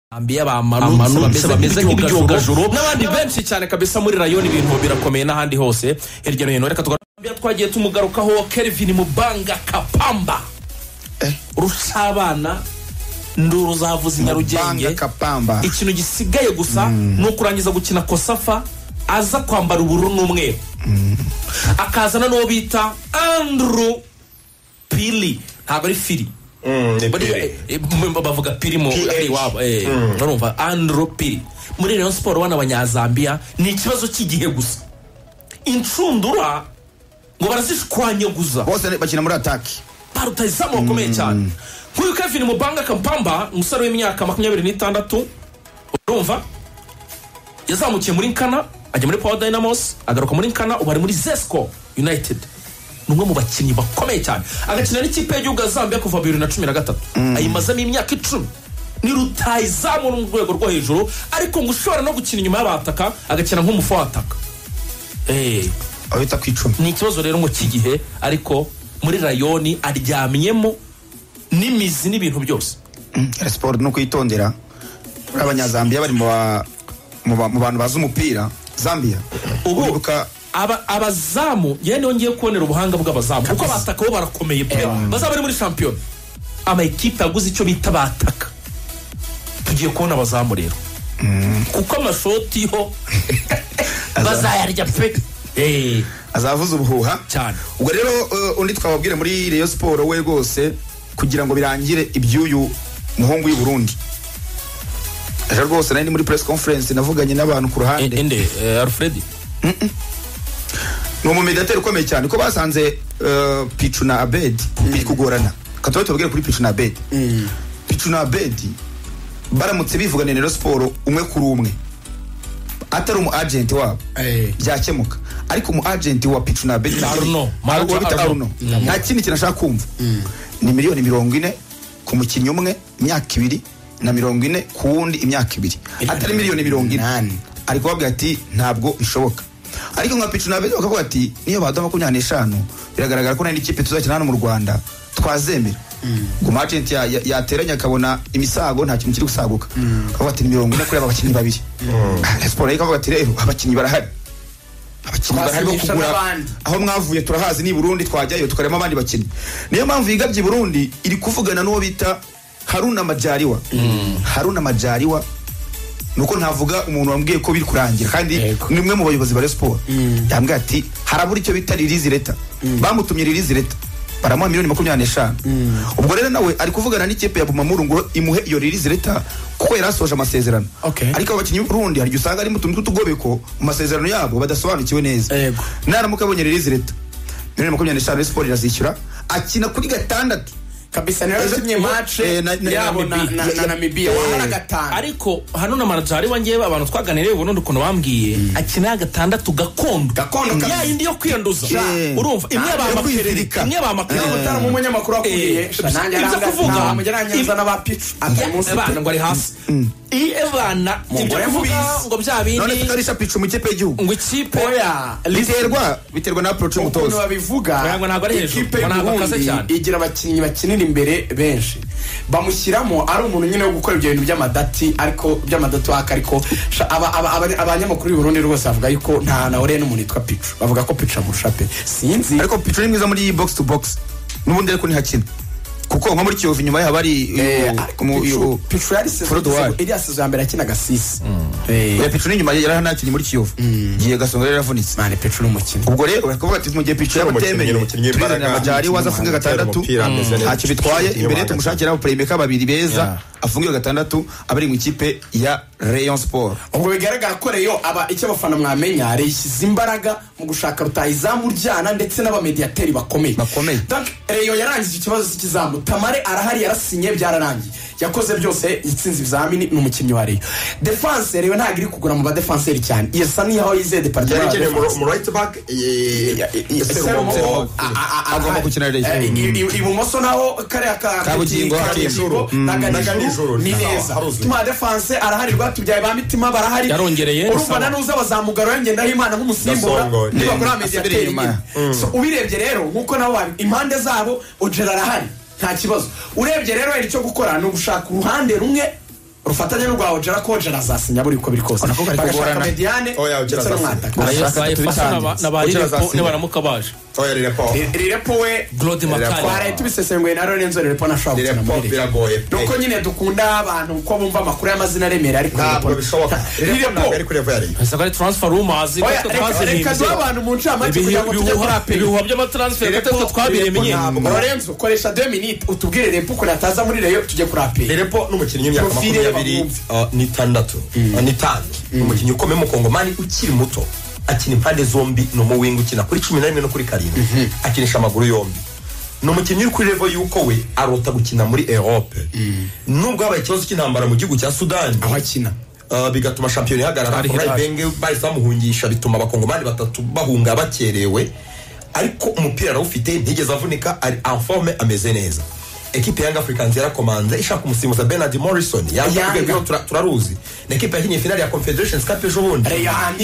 ambiye bamanutse bameze nk'ibyogajuru n'abandi benshi cyane kabisa muri rayoni ibintu birakomeye n'ahandi hose hirya no hino. Reka twagiye tumugarukaho Kelvin Mubanga Kapamba rusabana nduru zavuze Nyarugenge. Ikintu gisigaye gusa no kurangiza gukina Kosafa aza kwambara ubururu n'umweru akazana no bita Andrew Pili ntabwo ari Fili bavuga Pili mu ari wabo urumva Andrew Pili muri Rayon Sport wana abanyazambia ni ikibazo cy'igihe gusa incundura ngo barazishwanyaguza bose bakina muri attack parutayizamu bakomeye cyane nk'uyu Kelvin Mubanga Kapamba umusore w'imyaka 26 urumva yazamukiye muri Nkana ajya muri Power Dynamos agaruka muri Nkana ubu ari muri Zesco United numwe mu bakinnyi bakomeye cyane agakina n'ikipe y'igihugu Zambia kuva 2013 ayimazamo imyaka 10 ni rutayizamu mu rwego rwo hejuru ariko ngo ushobora no gukina inyuma y'abataka agakina nk'umufu w'ataka abita kwicuma ni ikibazo rero ngo kigihe ariko muri rayoni aryamyemo n'imizi n'ibintu byose. Sport no kwitondera abanyazambia bari mu bantu bazi umupira Zambia ubu abazamu yene yongeye kubonera ubuhanga bw'abazamu kuko bataka bo barakomeye pe bazaba bari muri champion ama equipe yaguze icyo bita bataka tugiye kubona abazamu rero kuko amashoti ho bazayarya pe azavuza ubuhuha cyane. Ubwo rero undi twababwire muri Rayon Sport we rwose kugira ngo birangire ibyuyu muhungu y'u Burundi ejo rwose nari muri press conference navuganye n'abantu ku ruhande ende Alfred no mu mediateur ukomeye cyane ko basanze Pichu na Abed biri kugorana katoye tubwire kuri Pichu na Abed Pichu na Abed baramutse bivugana na Rayon Sport umwe kuri umwe atari umu agent wabo byakemuka ariko umu agent wa Pichu na Abed Arno nta kindi kinashaka kumva ni miliyoni 40 ku mukinnyi umwe imyaka 2 na 40 ku wundi imyaka 2 atari miliyoni 40 ariko babwira ati ntabwo bishoboka. Ariko nka Pichu na Abed bakavuga ati niyo badoma 25 biragaragara ko nari ikipe tuzakina hano mu Rwanda twazemera ngo agent yateranya akabona imisago nta kintu kiri gusaguka akavuga ati 40 kuri aba bakinnyi babiri Sport ikavuga ati rero abakinnyi barahari bo kugura aho mwavuye turahazi ni Burundi twajyayo tukarema abandi bakinnyi. Niyo mpamvu yigabye Burundi iri kuvugana n'uwo bita Haruna Majaliwa nuko ntavuga umuntu wambwiye ko biri kurangira kandi nimwe mu bayobozi ba Sport yambwiye ati harabura icyo bita release letter bamutumye release letter baramuha miliyoni 25 ubwo rero nawe ari kuvugana n'ikipe ya Bumamuru ngo imuhe iyo release letter kuko yarasoje amasezerano ariko abakinnyi Burundi hari usanga ari mutuntu tutugobeko mu masezerano yabo badasobanukiwe neza naramuka abonye release letter miliyoni 25 Sport irazishyura akina kuri gatandatu kabisa narazimye match yabo na Namibia wahara gatanu ariko hano na manajari wangiye abantu twaganiriye ubundi ukuntu bambwiye akina gatandatu gakondo ya indi yo kwiyanduza urumva imwe bamakererika utara mu munyamakuru akuriye nanjye aranga mugeranyanza na ba Pichu abantu ngo ari hasi Evana ngo bya bindi none tukarisha Pichu mu kipe y'igihugu ngo ikipe biterwa na approach y'umutoza ukuntu babivuga ngo ntabwo ari hejuru ntabwo akaze cyane igira abakinnyi bakinira imbere benshi bamushyiramo ari umuntu nyine wo gukora ibyo bintu by'amadati ariko by'amadati ariko abanyamakuru y'u Burundi rwose bavuga yuko nta nawe n'umuntu yitwa Pichu bavuga ko Pichu amurusha pe sinzi ariko Pichu ni mwiza muri box to box n'ubundi ariko ntihakina kuko nko muri Kiyovu nyuma yaho bari Pichu yari sezo ya mbere akinaga 6 Pichu ni nyuma yari hanakinye muri Kiyovu giye gasonga rero yaravunitse mane Pichu n'umukino ubwo rero bakavuga ati mu gihe Pichu yabatemeye tuzana amajari wazafunga gatandatu ntacyo bitwaye imbere tumushakira playmaker babiri beza afungiye gatandatu abari mu ikipe ya Rayon Sport. Ubwo bigaragara ko rero icyo abafana mwamenya reyishyize imbaraga mu gushaka rutayizamu ryana ndetse n'abamediateri bakomeye. Donc Rayon yarangije ikibazo cy'ikizamu Tamare arahari yarasinye byararangiye yakoze byose itsinze ibizamini n'umukinnyi wa Rayon. Defense Rayon ntabwo iri kugura mu ba defenseur cyane yesa ni aho yize departement mu right back agomba gukina Rayon ibumoso naho kare kabugingo naganijoro ni neza tuma defense arahari rwatubyaye ba mitima barahari yarongereye urumva nanuza bazamugaro yangenda himana nk'umusimbura niba kuri amediateri so ubirebye rero nkuko nabo impande zabo Ojera arahari nta kibazo urebye rero icyo gukora no gushaka uruhande rumwe urufatanye rwa Ojera ko Ojera azasinya buri uko biri kose bagashaka Mediane ndetse n'umwataka nibaramuka baje Rirepo we Glody Makari twaraye tubisesenguye na Lorenzo Rirepo na Shaw biragoye nuko nyine dukunda abantu uko bumva amakuru y'amazina aremera ariko ntabwo bishoboka Rirepo ari kuri yari asaka transfer rumors reka duha abantu mu ncamake kugira ngo tujye kuri apeli ibihuha by'amatransfer gatatu twabiremenye Lorenzo koresha 2 minutes utubwire Rirepo ko nataza muri Rayon tujye kuri apeli Rirepo n'umukinnyi w'imyaka 26 n'itanu umukinnyi ukomeye mu Kongomani ukiri muto akina impande zombi no mu wing ukina kuri 11 no kuri 7 akinisha amaguru yombi no mukinnyi uri kuri level yuko we arota gukina muri Europe nubwo habaye ikibazo cy'intambara mu gihugu cya Sudan aho akina bigatuma champion ihagarara Benge bahise bamuhungisha bituma abakongomani batatu bahunga bakerewe ariko umupira arawufite ntigeze avunika ari en forme ameze neza ekipe Young Africans yarakomanze ishaka umusimuza Bernard Morrison yangwe turaruzi na ekipe yakinye finale ya Confederations Cup ejo bundi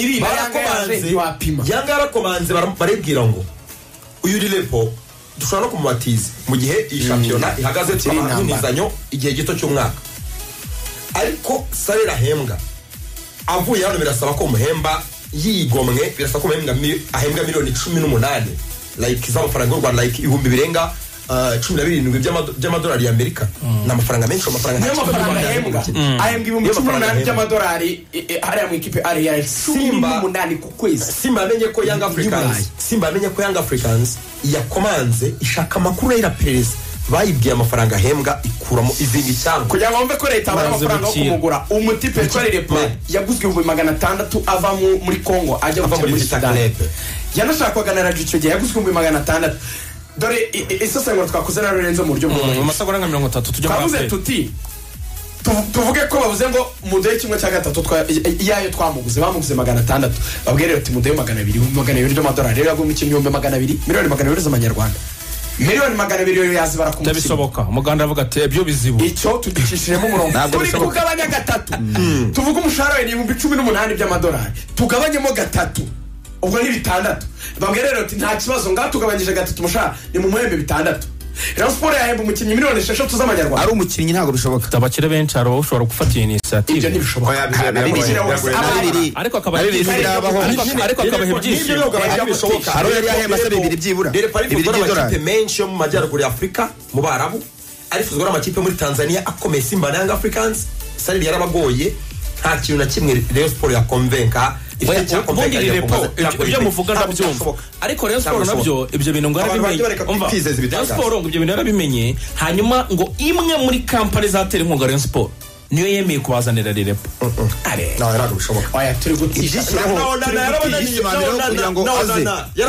Yanga yarakomanze barebwira ngo uyu Rirepo dushobora no kumubatiza mu gihe iyi championnat ihagaze twamanizanyo igihe gito cy'umwaka ariko salera hembwa avuye hano birasaba ko muhemba yigomwe birasaba ko ahembwa miliyoni 18 like z'amafaranga y'u Rwanda like ibihumbi birenga 17 by'amadolari y'Amerika n'amafaranga menshi amafaranga ahembwa ibihumbi 18 by'amadolari hariya mu ikipe ari ya Simba 18 ku kwezi Simba amenye ko Young Africans yakomanze ishaka amakuru ya Perez bayibwiye amafaranga ahembwa ikuramo izindi cyangwa kugira ngo bumve ko leta abara amafaranga yo kumugura umutipe kwa Rirepo yaguzwe 600 ava muri Congo ajya muri Sudan yanashakwaga na Rajicho gihe yaguzwe 600 dore isesengura twakoze na Lorenzo mu buryo bwo masagora nka 30 tujya kwavuze tuti tuvuge ko bavuze ngo mudoye kimwe cya gatatu yayo twamuguze bamuguze 600 babwire ati mudoye 200 by'amadolari rero yagumye ikintu 200 miliyoni 200 z'amanyarwanda miliyoni 200 yazibara ku tabisoboka umuganda avuga ati ibyo bizibu icyo tudicishiremo umurongo turi kugabanya gatatu tuvuga umushahara we ni 18 by'amadolari tugabanyemo gatatu ubwo ni 6 bambwira rero ati nta kibazo ngatugabanyije gatatu umushahara ni mu muhembe 6 Rayon Sport yahemba umukinnyi miliyoni 6 z'amanyarwanda ari umukinnyi ntabwo bishoboka tabakire benshi aro ushobora gufata initiative ibyo ntibishoboka ariko akabahe byinshi haro yari yahemba se 2 byibura amakipe menshi yo mu majyaruguru ya Afrika mu Barabu arifuzwa n'amakipe muri Tanzania akomeye Simba na Young Africans salary yarabagoye nta kintu na kimwe Rayon Sport ya convenka ibyo muvuga ndabyumva ariko Rayon Sport nabyo ibyo bintu ngo arabimenye Rayon Sport ngo ibyo bintu arabimenye hanyuma ngo imwe muri company zatera inkunga Rayon Sport niyo yemeye kubazanira Rirepo ntabwo bishoboka oya turi gutisha kugira ngo aze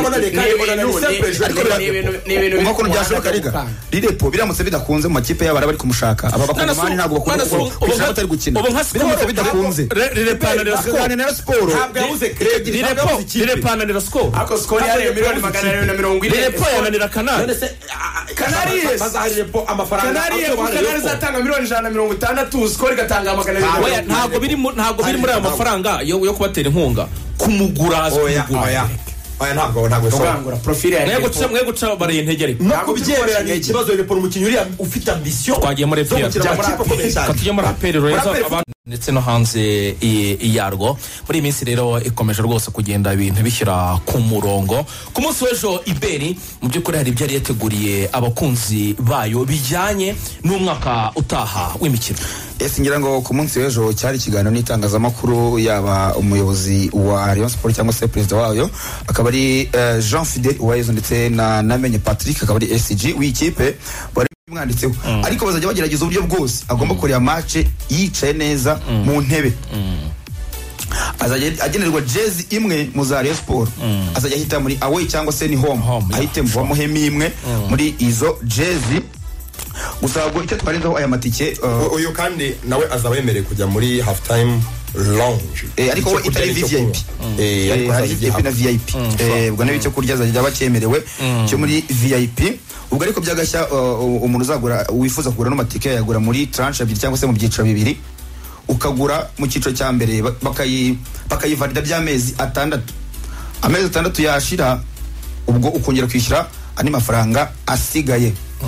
umva ko byashoboka riga Rirepo biramutse bidakunze mu makipe y'abara bari kumushaka aba bakongomani ntabwo bakunda kuko batari gukina biramutse bidakunze Rirepananira Sport ntabwo yabuze Rirepananira Sport ako Sport yari miliyoni 240 Rirepo yananira Canal bazahari Rirepo amafaranga Canal zatanga miliyoni 160 gatanga amagana ntabwo biri muri aya mafaranga yo kubatera inkunga kumugura oya ntabwo ugangura profile ya mwe guca bariye intege ariko no kubyemera ni ikibazo Rirepo umukinnyi uri ufite ambition twagiye muri tujye muri aperi ndetse no hanze yarwo muri iyi minsi rero ikomeje rwose kugenda ibintu bishyira ku murongo ku munsi w'ejo Iberi mu by'ukuri hari ibyo yari yateguriye abakunzi bayo bijyanye n'umwaka utaha w'imikino ngira ngo ku munsi w'ejo cyari ikiganiro n'itangazamakuru yaba umuyobozi wa Rayon Sport cyangwa se perezida wayo akaba ari Jean Fidel Uwayezu ndetse na Namenye Patrick akaba ari SG w'ikipe mwanditseho ariko bazajya bagerageza uburyo bwose agomba kureba match yicaye neza mu ntebe azajya agenerwa jezi imwe mu za Rayon Sport azajya ahita muri away cyangwa se ni home ahite mu muhemi imwe muri izo jezi gusa ngo icyo twarenzaho aya matike uyu kandi nawe azaba yemereye kujya muri half time lounge ariko we itari VIP hari VIP na VIP ubwo nabi cyo kurya azajya bacyemerewe cyo muri VIP ubwo ariko byagashya umuntu uzagura wifuza kugura no matike yagura muri tranche 2 cyangwa se mu byiciro 2 ukagura mu cyiciro cya mbere bakayivalida by'amezi 6 amezi 6 yashira ubwo ukongera kwishyura ani mafaranga asigaye ubwo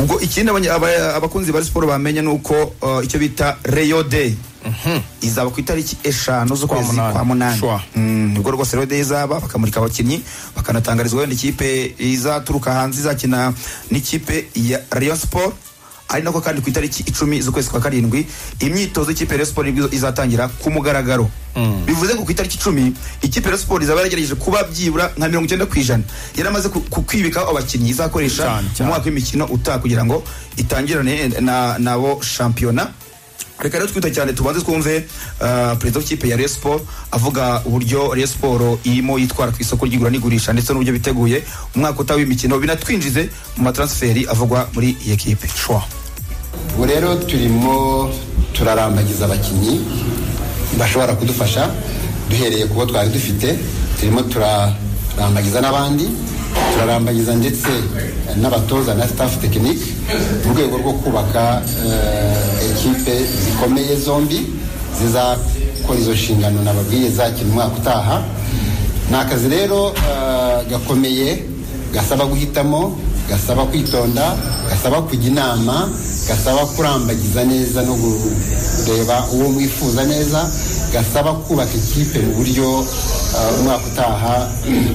ubwo ikindi abakunzi ba siporo bamenya nuko icyo bita Rayo Day izaba ku itariki 5 z'ukwezi kwa munani. Nibwo rwose Rayo Day izaba, bakamurika abakinnyi, bakanatangarizwa wenda ikipe izaturuka hanze izakina n'ikipe ya Rayon Sport. Ari nako kandi ku itariki 10 z'ukwezi kwa karindwi imyitozo y'ikipe ya Sport nibwo izatangira ku mugaragaro. Bivuze ngo ku itariki 10 ikipe ya Sport izaba yagerageje kuba byibura nka 90% yaramaze kukwibika abakinnyi izakoresha mu mwaka w'imikino kugira ngo itangirane nabo shampiyona. Reka rero twita cyane tubanze twumve perezida w'ikipe ya Rayon Sport avuga uburyo Rayon Sport irimo yitwara ku isoko ry'igura n'igurisha ndetse n'uburyo biteguye umwaka utaha w'imikino binatwinjize mu matransferi avugwa muri iyi ekipe. Ubu rero turimo turarambagiza abakinnyi bashobora kudufasha duhereye kubo twari dufite, turimo turarambagiza n'abandi, turarambagiza ndetse n'abatoza na staff technique mu rwego rwo kubaka ekipe zikomeye zombi zizakora izo nshingano nababwiye zakina umwaka utaha. Ni akazi rero gakomeye, gasaba guhitamo, gasaba kwitonda, gasaba kujya inama, gasaba kurambagiza neza no kureba uwo mwifuza neza, gasaba kubaka ikipe mu buryo umwaka utaha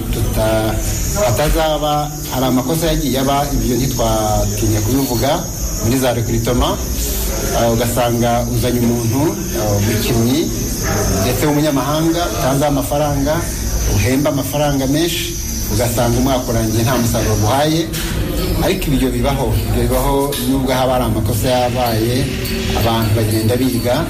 hatazaba hari amakosa yagiye aba, ibyo ntitwatinya kubivuga muri za recruitment. Ugasanga uzanye umuntu umukinnyi ndetse w'umunyamahanga utanze amafaranga, uhemba amafaranga menshi, ugasanga umwaka urangiye nta musaruro guhaye. Ariko ibyo bibaho nubwo haba hari amakosa yabaye, abantu bagenda biga.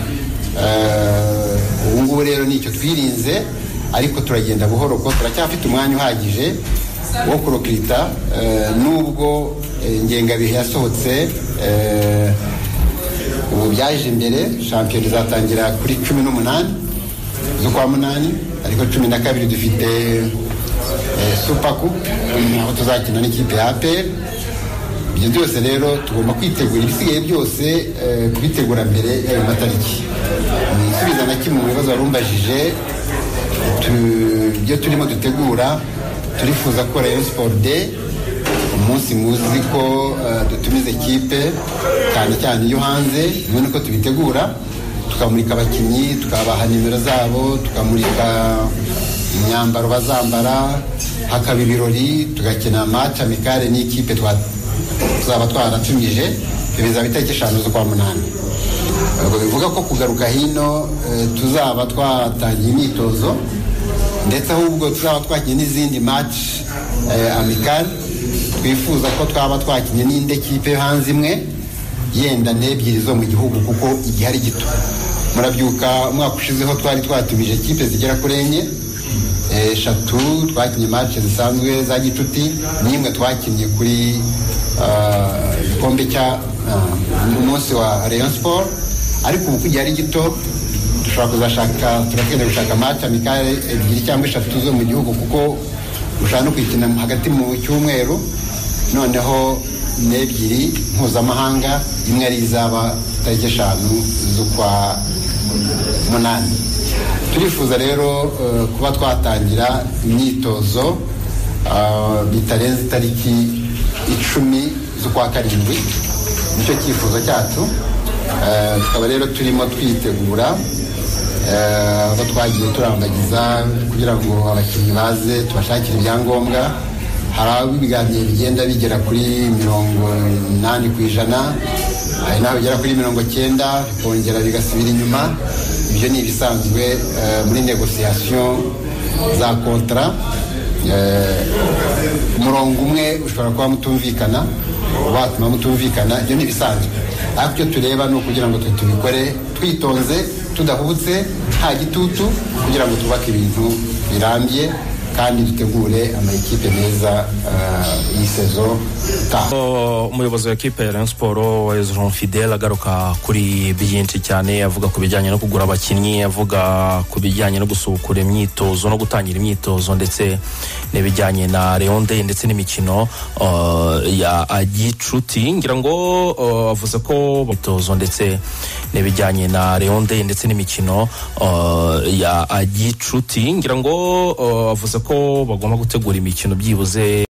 Ubu ngubu rero nicyo twirinze, ariko turagenda buhoro ko turacyafite umwanya uhagije wo kurokirita. Nubwo ingengabihe yasohotse ubu byaje imbere, shampiyona izatangira kuri 18 z'ukwa munani, ariko 12 dufite Super Cup aho tuzakina n'ikipe ya APR. Ibyo byose rero tugomba kwitegura, ibisigaye byose kubitegura mbere y'ayo matariki. Nsubiza na kimwe mu bibazo warumbajije, ibyo turimo dutegura, turifuza ko Rayon Sport Day umunsi muzi ko dutumiza ekipe cyane iyo hanze, none ko tubitegura, tukamurika abakinnyi, tukabaha nimero zabo, tukamurika imyambaro bazambara, hakaba ibirori, tugakina match amicale n'ikipe tuzaba twaratumije. Bizaba itariki 5 z'ukwa munani. Ubwo bivuga ko kugaruka hino tuzaba twatangiye imyitozo, ndetse ahubwo tuzaba twakinnye n'izindi match amicale. Twifuza ko twaba twakinnye n'indi kipe hanze imwe, yenda n'ebyiri zo mu gihugu kuko igihe ari gito. Murabyuka umwaka ushizeho twari twatumije kipe zigera kuri 4, twakinnye match zisanzwe za gicuti, n'imwe twakinnye kuri igikombe cya umunsi wa Rayon Sport. Ariko ubu kugihe ari gito dushobora turakenda gushaka match amicale 2 cyangwa 3 zo mu gihugu, kuko ushaka no kwikina hagati mu cyumweru, noneho n'ebyiri mpuzamahanga, imwe ari izaba tariki 5 z'ukwa munani. Turifuza rero kuba twatangira imyitozo bitarenze tariki 10 z'ukwa karindwi, nicyo cyifuzo cyacu. Tukaba rero turimo twitegura, aho twagiye turambagiza kugira ngo abakinnyi baze tubashakire ibyangombwa. Hari aho ibiganiro bigenda bigera kuri 80%, hari n'aho bigera kuri 90%, bikongera bigasubira inyuma. Ibyo ni ibisanzwe muri negociation za kontra. Umurongo umwe ushobora kuba mutumvikana, watuma mutumvikana, ibyo ni ibisanzwe. Ariko icyo tureba ni ukugira ngo tubikore twitonze, tudahubutse, nta gitutu, kugira ngo twubake ibintu birambye kandi dutegure amakipe meza y'isezo itaha. Umuyobozi wa ekipe ya Rayon Sport Jean Fidel agaruka kuri byinshi cyane, avuga ku bijyanye no kugura abakinnyi, avuga ku bijyanye no gusubukura imyitozo no gutangira imyitozo, ndetse n'ibijyanye na Rayon Day ndetse n'imikino ya gicuti. Ngira ngo avuze ko imyitozo ndetse n'ibijyanye na Rayon Day ndetse n'imikino ya gicuti. Ngira ngo avuze ko bagomba gutegura imikino byibuze